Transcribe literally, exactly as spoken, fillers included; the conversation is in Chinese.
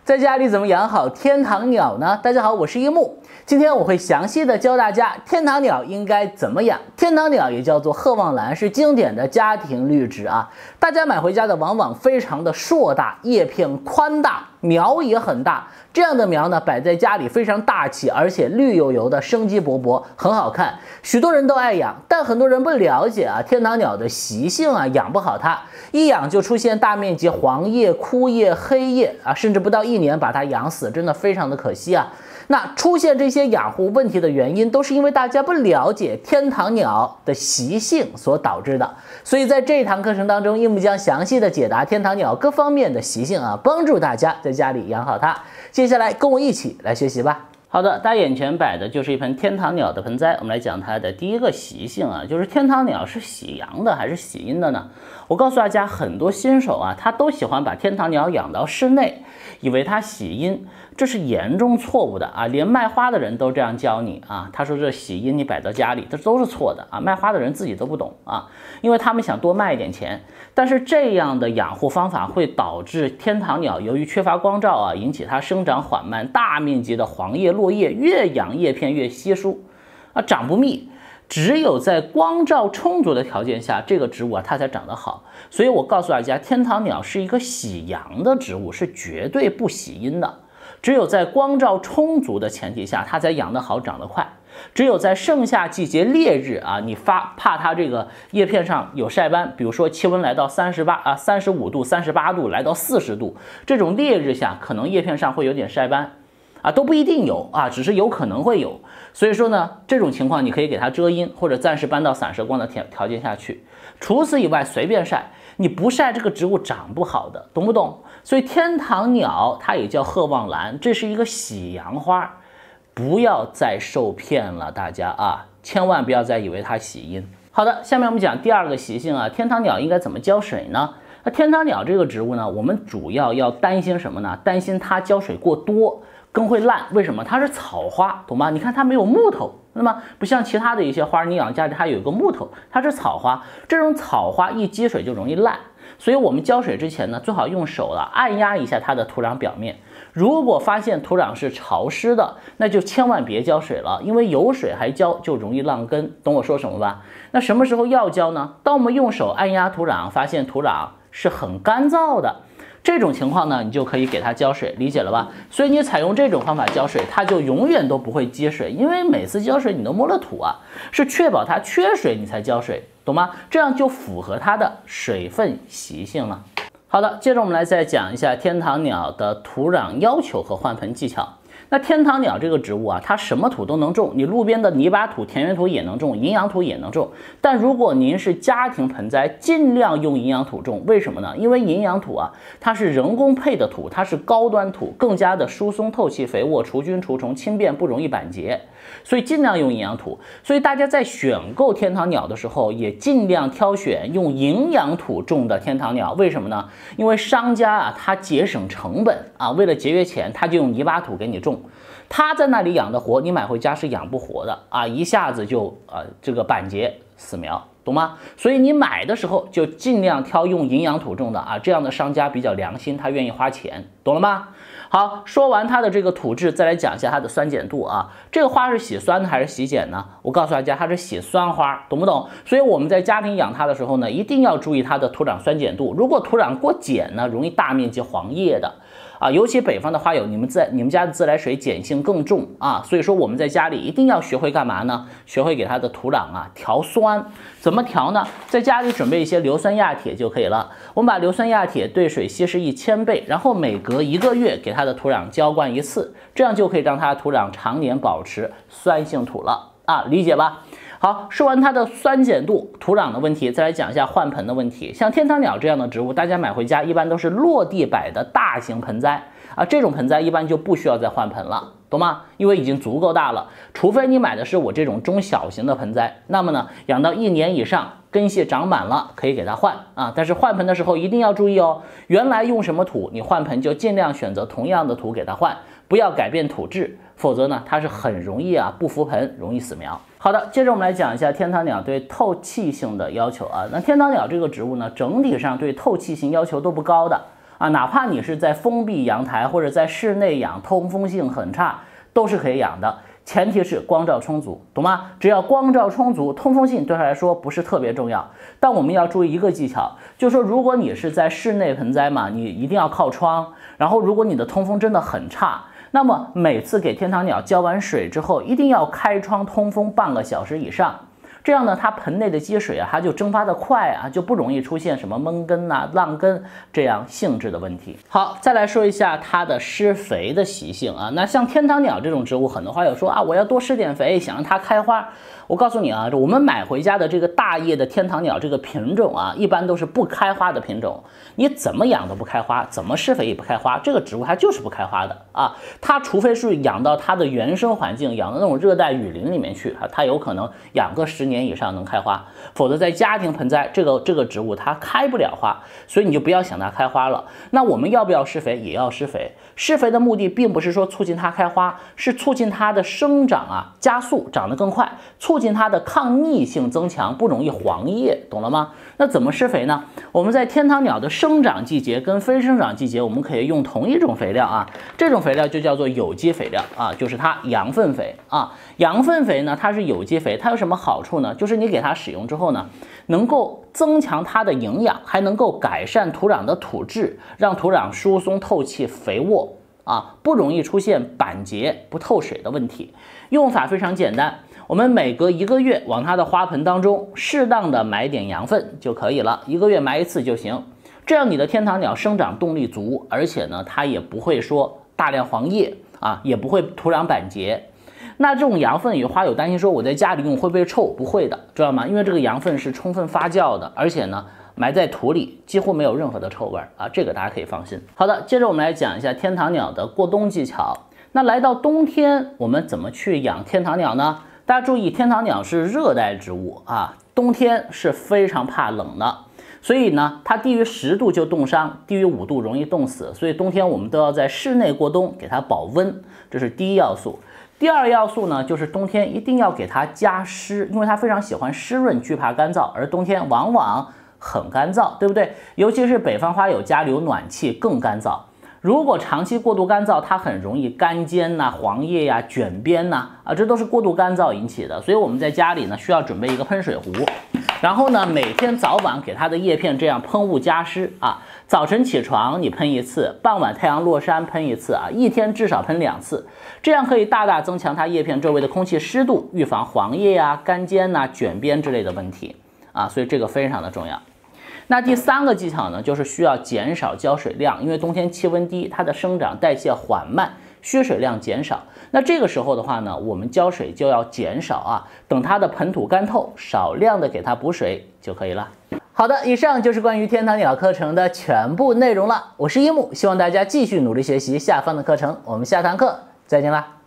在家里怎么养好天堂鸟呢？大家好，我是一木，今天我会详细的教大家天堂鸟应该怎么养。天堂鸟也叫做褐望兰，是经典的家庭绿植啊。大家买回家的往往非常的硕大，叶片宽大，苗也很大。这样的苗呢，摆在家里非常大气，而且绿油油的，生机勃勃，很好看。许多人都爱养，但很多人不了解啊天堂鸟的习性啊，养不好它，一养就出现大面积黄叶、枯叶、黑叶啊，甚至不到一年把它养死，真的非常的可惜啊。那出现这些养护问题的原因，都是因为大家不了解天堂鸟的习性所导致的。所以在这一堂课程当中，一木将详细的解答天堂鸟各方面的习性啊，帮助大家在家里养好它。接下来跟我一起来学习吧。好的，大家眼前摆的就是一盆天堂鸟的盆栽，我们来讲它的第一个习性啊，就是天堂鸟是喜阳的还是喜阴的呢？我告诉大家，很多新手啊，他都喜欢把天堂鸟养到室内，以为它喜阴，这是严重错误的啊！连卖花的人都这样教你啊，他说这喜阴你摆到家里，这都是错的啊！卖花的人自己都不懂啊，因为他们想多卖一点钱，但是这样的养护方法会导致天堂鸟由于缺乏光照啊，引起它生长缓慢，大面积的黄叶落叶，越养叶片越稀疏啊，长不密。只有在光照充足的条件下，这个植物啊它才长得好。所以我告诉大家，天堂鸟是一个喜阳的植物，是绝对不喜阴的。只有在光照充足的前提下，它才养得好，长得快。只有在盛夏季节烈日啊，你发怕它这个叶片上有晒斑，比如说气温来到三十八啊三十五度、三十八度，来到四十度，这种烈日下可能叶片上会有点晒斑。啊，都不一定有啊，只是有可能会有。所以说呢，这种情况你可以给它遮阴，或者暂时搬到散射光的条条件下去。除此以外，随便晒，你不晒这个植物长不好的，懂不懂？所以天堂鸟它也叫褐望兰，这是一个喜阳花，不要再受骗了，大家啊，千万不要再以为它喜阴。好的，下面我们讲第二个习性啊，天堂鸟应该怎么浇水呢？那天堂鸟这个植物呢，我们主要要担心什么呢？担心它浇水过多。根会烂，为什么？它是草花，懂吗？你看它没有木头，那么不像其他的一些花，你养家里它有一个木头，它是草花，这种草花一积水就容易烂，所以我们浇水之前呢，最好用手了按压一下它的土壤表面。如果发现土壤是潮湿的，那就千万别浇水了，因为有水还浇就容易烂根，懂我说什么吧？那什么时候要浇呢？当我们用手按压土壤，发现土壤是很干燥的。这种情况呢，你就可以给它浇水，理解了吧？所以你采用这种方法浇水，它就永远都不会积水，因为每次浇水你都摸了土啊，是确保它缺水你才浇水，懂吗？这样就符合它的水分习性了。好的，接着我们来再讲一下天堂鸟的土壤要求和换盆技巧。那天堂鸟这个植物啊，它什么土都能种，你路边的泥巴土、田园土也能种，营养土也能种。但如果您是家庭盆栽，尽量用营养土种。为什么呢？因为营养土啊，它是人工配的土，它是高端土，更加的疏松透气、肥沃、除菌除虫、轻便，不容易板结，所以尽量用营养土。所以大家在选购天堂鸟的时候，也尽量挑选用营养土种的天堂鸟。为什么呢？因为商家啊，他节省成本啊，为了节约钱，他就用泥巴土给你种。他在那里养的活，你买回家是养不活的啊，一下子就呃这个板结死苗，懂吗？所以你买的时候就尽量挑用营养土种的啊，这样的商家比较良心，他愿意花钱，懂了吗？好，说完它的这个土质，再来讲一下它的酸碱度啊。这个花是喜酸的还是喜碱呢？我告诉大家，它是喜酸花，懂不懂？所以我们在家庭养它的时候呢，一定要注意它的土壤酸碱度。如果土壤过碱呢，容易大面积黄叶的。啊，尤其北方的花友，你们在你们家的自来水碱性更重啊，所以说我们在家里一定要学会干嘛呢？学会给它的土壤啊调酸。怎么调呢？在家里准备一些硫酸亚铁就可以了。我们把硫酸亚铁兑水稀释一千倍，然后每隔一个月给它的土壤浇灌一次，这样就可以让它的土壤常年保持酸性土了啊，理解吧？好，说完它的酸碱度、土壤的问题，再来讲一下换盆的问题。像天堂鸟这样的植物，大家买回家一般都是落地摆的大型盆栽啊，这种盆栽一般就不需要再换盆了，懂吗？因为已经足够大了。除非你买的是我这种中小型的盆栽，那么呢，养到一年以上，根系长满了，可以给它换啊。但是换盆的时候一定要注意哦，原来用什么土，你换盆就尽量选择同样的土给它换，不要改变土质，否则呢，它是很容易啊不服盆，容易死苗。好的，接着我们来讲一下天堂鸟对透气性的要求啊。那天堂鸟这个植物呢，整体上对透气性要求都不高的啊，哪怕你是在封闭阳台或者在室内养，通风性很差，都是可以养的。前提是光照充足，懂吗？只要光照充足，通风性对它来说不是特别重要。但我们要注意一个技巧，就是说如果你是在室内盆栽嘛，你一定要靠窗。然后如果你的通风真的很差，那么每次给天堂鸟浇完水之后，一定要开窗通风半个小时以上。这样呢，它盆内的积水啊，它就蒸发的快啊，就不容易出现什么闷根呐、浪根这样性质的问题。好，再来说一下它的施肥的习性啊。那像天堂鸟这种植物，很多花友说啊，我要多施点肥，想让它开花。我告诉你啊，我们买回家的这个大叶的天堂鸟这个品种啊，一般都是不开花的品种。你怎么养都不开花，怎么施肥也不开花，这个植物它就是不开花的啊。它除非是养到它的原生环境，养到那种热带雨林里面去啊，它有可能养个十年以上能开花，否则在家庭盆栽，这个这个植物它开不了花，所以你就不要想它开花了。那我们要不要施肥？也要施肥。施肥的目的并不是说促进它开花，是促进它的生长啊，加速长得更快，促进它的抗逆性增强，不容易黄叶，懂了吗？那怎么施肥呢？我们在天堂鸟的生长季节跟非生长季节，我们可以用同一种肥料啊，这种肥料就叫做有机肥料啊，就是它羊粪肥啊。羊粪肥呢，它是有机肥，它有什么好处呢？就是你给它使用之后呢，能够增强它的营养，还能够改善土壤的土质，让土壤疏松透气、肥沃啊，不容易出现板结不透水的问题。用法非常简单，我们每隔一个月往它的花盆当中适当的埋点羊粪就可以了，一个月埋一次就行。这样你的天堂鸟生长动力足，而且呢，它也不会说大量黄叶啊，也不会土壤板结。那这种羊粪，有花友担心说我在家里用会不会臭？不会的，知道吗？因为这个羊粪是充分发酵的，而且呢，埋在土里几乎没有任何的臭味啊，这个大家可以放心。好的，接着我们来讲一下天堂鸟的过冬技巧。那来到冬天，我们怎么去养天堂鸟呢？大家注意，天堂鸟是热带植物啊，冬天是非常怕冷的，所以呢，它低于十度就冻伤，低于五度容易冻死，所以冬天我们都要在室内过冬，给它保温，这是第一要素。第二要素呢，就是冬天一定要给它加湿，因为它非常喜欢湿润，惧怕干燥，而冬天往往很干燥，对不对？尤其是北方花友家里有暖气更干燥。如果长期过度干燥，它很容易干尖呐、黄叶呀、卷边呐，啊，这都是过度干燥引起的。所以我们在家里呢，需要准备一个喷水壶，然后呢，每天早晚给它的叶片这样喷雾加湿啊。早晨起床你喷一次，傍晚太阳落山喷一次啊，一天至少喷两次，这样可以大大增强它叶片周围的空气湿度，预防黄叶呀、干尖呐、卷边之类的问题啊。所以这个非常的重要。那第三个技巧呢，就是需要减少浇水量，因为冬天气温低，它的生长代谢缓慢，需水量减少。那这个时候的话呢，我们浇水就要减少啊，等它的盆土干透，少量的给它补水就可以了。好的，以上就是关于天堂鸟课程的全部内容了。我是一木，希望大家继续努力学习下方的课程，我们下堂课再见啦。